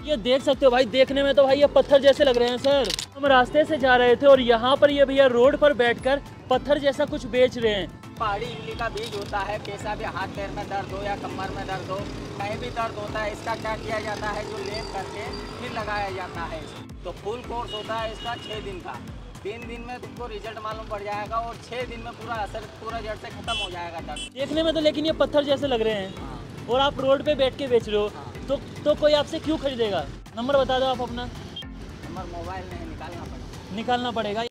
ये देख सकते हो भाई, देखने में तो भाई ये पत्थर जैसे लग रहे हैं सर। हम रास्ते से जा रहे थे और यहाँ पर ये भैया रोड पर बैठकर पत्थर जैसा कुछ बेच रहे हैं। पहाड़ी इमली का बीज होता है, कैसा भी हाथ पैर में दर्द हो या कमर में दर्द हो, कहीं भी दर्द होता है, इसका क्या किया जाता है, जो लेप करके फिर लगाया जाता है। तो फुल कोर्स होता है इसका 6 दिन का। 3 दिन में तुमको रिजल्ट मालूम पड़ जाएगा और 6 दिन में पूरा असर पूरा जड़ से खत्म हो जाएगा दर्द। देखने में तो लेकिन ये पत्थर जैसे लग रहे हैं। हाँ। और आप रोड पे बैठ के बेच रहे हो। हाँ। तो कोई आपसे क्यों खरीदेगा? नंबर बता दो आप अपना। नंबर मोबाइल नहीं निकालना पड़ेगा। निकालना पड़ेगा।